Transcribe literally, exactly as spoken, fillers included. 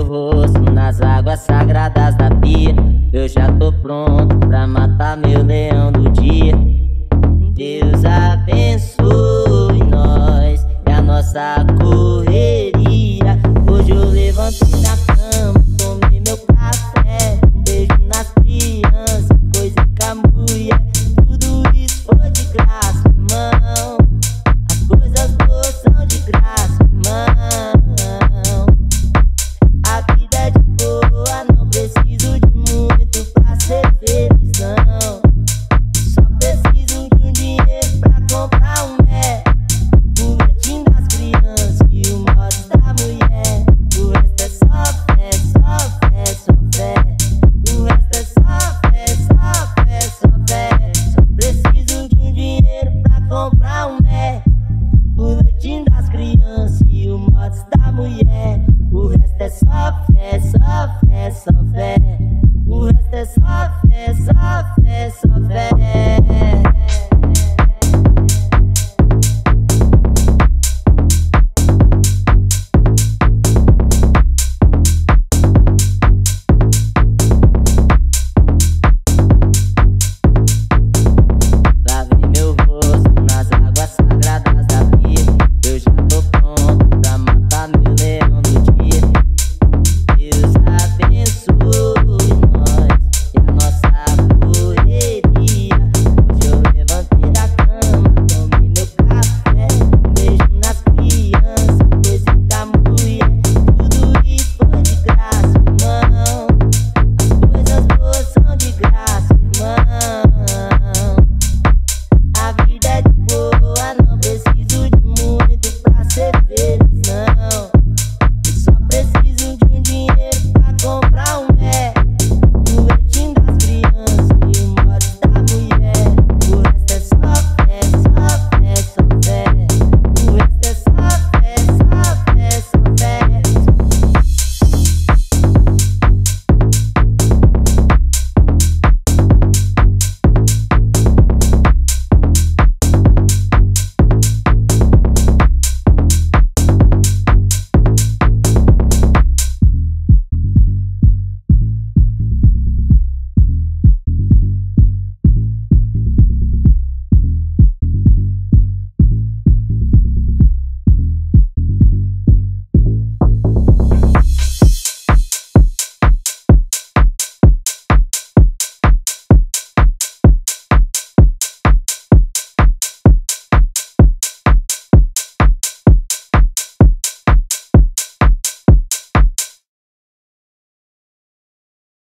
rosto nas águas sagradas da pia. Eu já tô pronto pra matar meu leão do dia. Deus abençoe nós e a nossa correria. Hoje eu levantei da cama, tomei meu café, um beijo nas crianças, coisa com a mulher. Tudo isso foi de graça, irmão. As coisas boas são de graça, irmão. A vida é de boa, não preciso de muito pra ser feliz, não. Só preciso de um dinheiro pra comprar um Mac, o leitinho das crianças e o modo da mulher. O resto é só fé, só fé, só fé. O resto é só fé, só fé, só fé. Só preciso de um dinheiro pra comprar um Mac, o leitinho das crianças e o modo da mulher. O resto é só fé, só fé, só fé. O resto é só fé, só fé, só fé.